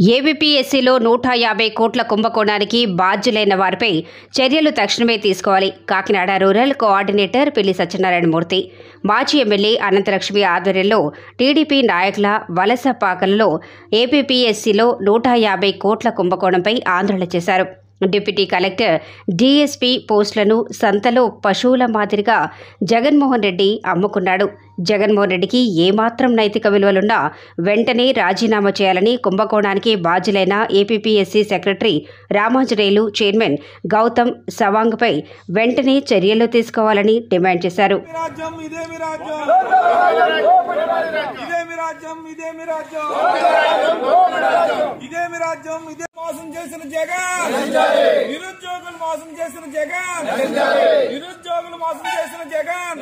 ఏబీపీఎస్సీలో 150 కోట్ల కుంభకోణానికి బాధ్యులైన వారిపై చర్యలు తక్షణమే తీసుకోవాలి. కాకినాడ రూరల్ కోఆర్డినేటర్ పిల్లి సత్యనారాయణమూర్తి, మాజీ ఎమ్మెల్యే అనంతలక్ష్మి ఆధ్వర్యంలో టీడీపీ నాయకుల వలసపాకలలో ఏబీపీఎస్సీలో 150 కోట్ల కుంభకోణంపై ఆందోళన చేశారు. డిప్యూటీ కలెక్టర్ డీఎస్పీ పోస్టులను సంతలో పశువుల మాదిరిగా జగన్మోహన్ రెడ్డి అమ్ముకున్నాడు. జగన్మోహన్ రెడ్డికి ఏమాత్రం నైతిక విలువలున్నా వెంటనే రాజీనామా చేయాలని కుంభకోణానికి బాధ్యులైన APPSC secretary Ramanjaneyulu, chairman Gautam సవాంగ్పై వెంటనే చర్యలు తీసుకోవాలని డిమాండ్ చేశారు. మోసం చేసిన జగన్, నిరుద్యోగులు మోసం చేసిన జగన్, నిరుద్యోగులు మోసం చేసిన జగన్.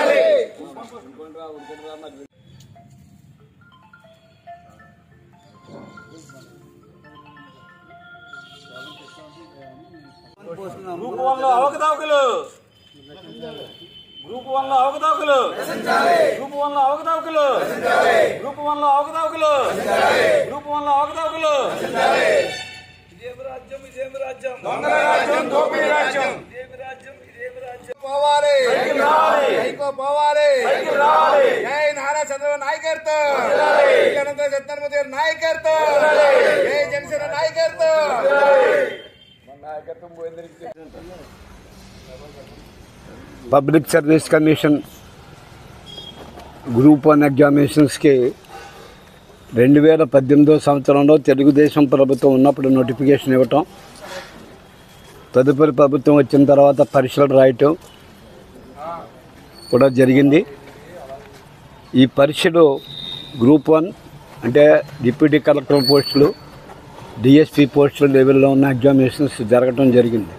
గ్రూప్ 1లో అవకతవకలు, గ్రూప్ 1లో అవకతవకలు, గ్రూప్ 1లో అవకతవకలు, గ్రూప్ 1లో అవకతవకలు, గ్రూప్ 1లో అవకతవకలు. ఇదేమి రాజ్యం, ఇదేమి రాజ్యం, దొంగల రాజ్యం, దోపిడీ రాజ్యం. ఇదేమి రాజ్యం, ఇదేమి రాజ్యం. పోవాలి, పోవాలి. జై నారా చంద్రబాబు నాయకత్వం, అనంత సత్యనారాయణ నాయకత్వం, జై జనసేన నాయకత్వం. పబ్లిక్ సర్వీస్ కమిషన్ గ్రూప్ 1 ఎగ్జామినేషన్స్కి 2018 సంవత్సరంలో తెలుగుదేశం ప్రభుత్వం ఉన్నప్పుడు నోటిఫికేషన్ ఇవ్వటం, తదుపరి ప్రభుత్వం వచ్చిన తర్వాత పరీక్షలు రాయటం కూడా జరిగింది. ఈ పరీక్షలు గ్రూప్ 1 అంటే డిప్యూటీ కలెక్టర్ పోస్టులు, డిఎస్పీ పోస్టుల లెవెల్లో ఉన్న ఎగ్జామినేషన్స్ జరగటం జరిగింది.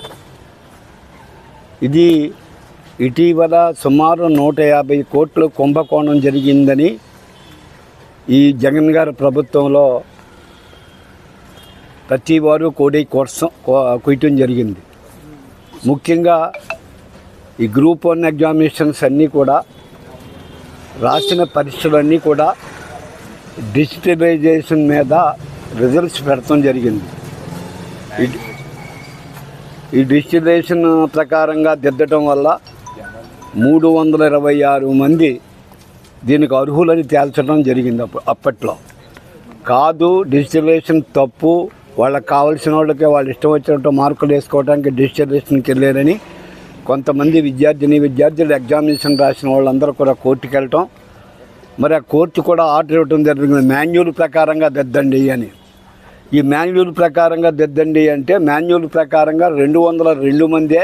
ఇది ఇటీవల సుమారు 150 కోట్ల కుంభకోణం జరిగిందని ఈ జగన్ గారి ప్రభుత్వంలో ప్రతి వారు కొయ్యటం జరిగింది. ముఖ్యంగా ఈ గ్రూప్ 1 ఎగ్జామినేషన్స్ అన్నీ కూడా రాసిన పరీక్షలన్నీ కూడా డిజిటలైజేషన్ మీద రిజల్ట్స్ పెడతాం జరిగింది. ఈ డిజిటలైజేషన్ ప్రకారంగా దిద్దటం వల్ల 326 మంది దీనికి అర్హులని తేల్చడం జరిగింది. అప్పట్లో కాదు, డిజిటలైజేషన్ తప్పు, వాళ్ళకి కావాల్సిన వాళ్ళకి వాళ్ళు ఇష్టం వచ్చినట్టు మార్కులు వేసుకోవడానికి డిజిటలైజేషన్కి వెళ్ళారని కొంతమంది విద్యార్థులు ఎగ్జామినేషన్ రాసిన వాళ్ళందరూ కూడా కోర్టుకు వెళ్ళటం, మరి ఆ కోర్టు కూడా ఆర్డర్ ఇవ్వడం జరిగింది, మాన్యువల్ ప్రకారంగా దిద్దండి అని. ఈ మాన్యువల్ ప్రకారంగా దిద్దండి అంటే మాన్యువల్ ప్రకారంగా 202 మందే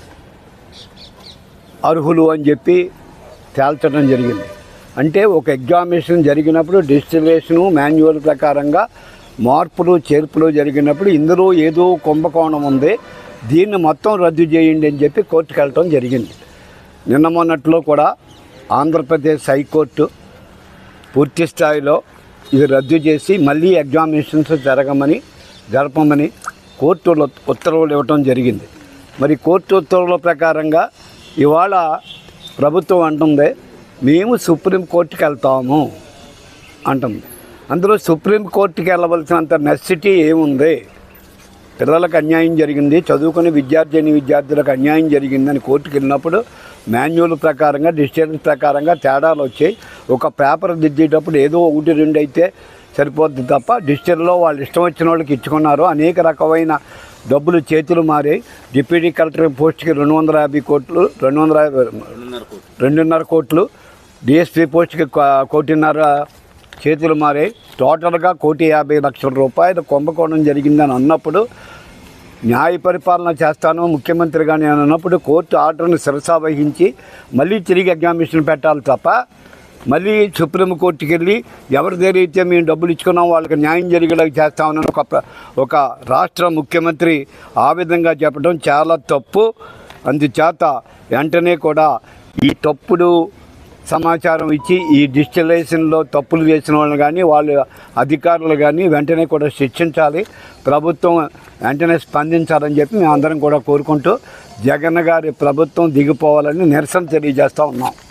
అర్హులు అని చెప్పి తేల్చడం జరిగింది. అంటే ఒక ఎగ్జామినేషన్ జరిగినప్పుడు డిజిటలైజేషను మాన్యువల్ ప్రకారంగా మార్పులు చేర్పులు జరిగినప్పుడు ఇందులో ఏదో కుంభకోణం ఉంది, దీన్ని మొత్తం రద్దు చేయండి అని చెప్పి కోర్టుకు వెళ్ళటం జరిగింది. నిన్న మొన్నట్లో కూడా ఆంధ్రప్రదేశ్ హైకోర్టు పూర్తి స్థాయిలో ఇది రద్దు చేసి మళ్ళీ ఎగ్జామినేషన్స్ జరపమని కోర్టు ఉత్తర్వులు ఇవ్వటం జరిగింది. మరి కోర్టు ఉత్తర్వుల ప్రకారంగా ఇవాళ ప్రభుత్వం అంటుంది మేము సుప్రీంకోర్టుకి వెళ్తాము అంటుంది. అందులో సుప్రీంకోర్టుకి వెళ్ళవలసినంత నెసెసిటీ ఏముంది? పిల్లలకు అన్యాయం జరిగింది, చదువుకునే విద్యార్థులకు అన్యాయం జరిగిందని కోర్టుకు వెళ్ళినప్పుడు మాన్యువల్ ప్రకారంగా డిజిటల్ ప్రకారంగా తేడాలు వచ్చాయి. ఒక పేపర్ దిద్దేటప్పుడు ఏదో 1-2 అయితే సరిపోద్ది తప్ప డిజిటల్లో వాళ్ళు ఇష్టం వచ్చిన వాళ్ళకి ఇచ్చుకున్నారు. అనేక రకమైన డబ్బులు చేతులు మారాయి. డిప్యూటీ కలెక్టర్ పోస్ట్కి 250 కోట్లు, 2.5 కోట్లు, డిఎస్పీ పోస్ట్కి 1.5 కోటి చేతులు మారాయి. టోటల్గా 1,50,00,000 రూపాయల కుంభకోణం జరిగిందని అన్నప్పుడు న్యాయ పరిపాలన చేస్తాను ముఖ్యమంత్రిగానే అన్నప్పుడు కోర్టు ఆర్డర్ని శిరసా వహించి మళ్ళీ తిరిగి ఎగ్జామినేషన్ పెట్టాలి తప్ప మళ్ళీ సుప్రీంకోర్టుకి వెళ్ళి ఎవరి దగ్గర అయితే మేము డబ్బులు ఇచ్చుకున్నాం వాళ్ళకి న్యాయం జరిగేలాగా చేస్తామని ఒక రాష్ట్ర ముఖ్యమంత్రి ఆ విధంగా చెప్పడం చాలా తప్పు. అందుచేత వెంటనే కూడా ఈ తప్పుడు సమాచారం ఇచ్చి ఈ డిజిటలైజేషన్లో తప్పులు చేసిన వాళ్ళని కానీ వాళ్ళ అధికారులు కానీ వెంటనే కూడా శిక్షించాలి, ప్రభుత్వం వెంటనే స్పందించాలని చెప్పి మేము అందరం కూడా కోరుకుంటూ జగన్ గారి ప్రభుత్వం దిగిపోవాలని నిరసన తెలియజేస్తూ ఉన్నాం.